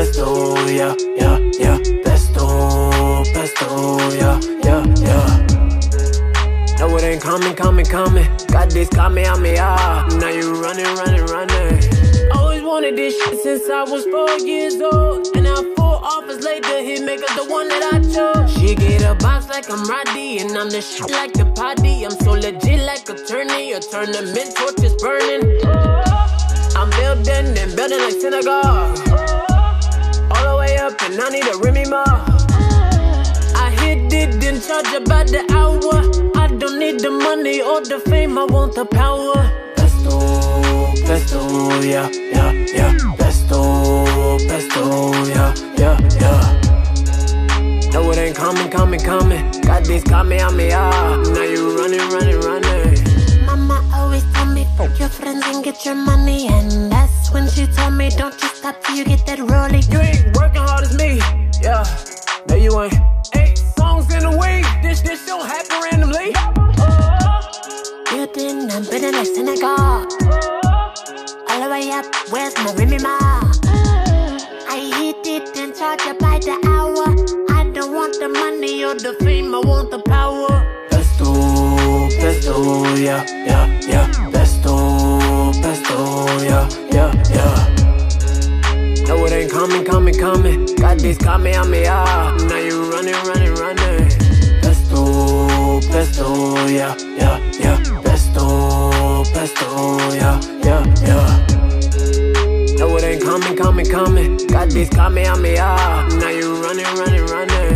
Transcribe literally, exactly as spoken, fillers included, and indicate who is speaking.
Speaker 1: pesto, yeah, yeah, yeah. Pesto, pesto, yeah, yeah, yeah. No, it ain't coming, coming, coming. Got this Kamehameha. Now you running, running, running. Always wanted this shit since I was four years old. And now four offers later, he make us the one that I chose. She get a box like I'm Roddy, and I'm the shit like the potty. I'm so legit like attorney, a tournament, torches burning. I'm building and building like synagogue. All the way up, and I need a Remy Ma. I hit it, then charge about the hour. I don't need the money or the fame, I want the power. Pesto, pesto, yeah, yeah, yeah. Pesto, pesto, yeah, yeah, yeah. No, it ain't coming, coming, coming. Got this Kamehameha. Now you running, running, running.
Speaker 2: Mama always told me, fuck your friends and get your money. And that's when she told me, don't you stop till you get that rolling.
Speaker 1: You ain't working hard as me, yeah. No, you ain't. Eight songs in a week. This, this don't happen randomly.
Speaker 2: Building and building like synagogue. All the way up, where's my Remy Ma? I hit it and charge you by the hour. I don't want the money or the fame, I want the power.
Speaker 1: Pesto, pesto, yeah, yeah, yeah. Pesto, pesto, yeah, yeah, yeah. No, it ain't coming, coming, coming. Got this Kamehameha. Now you running, running, running. Pesto, pesto, yeah, yeah, yeah. Pesto, pesto, yeah, yeah, yeah. No, it ain't coming, coming, coming. Got this Kamehameha. Now you running, running, running.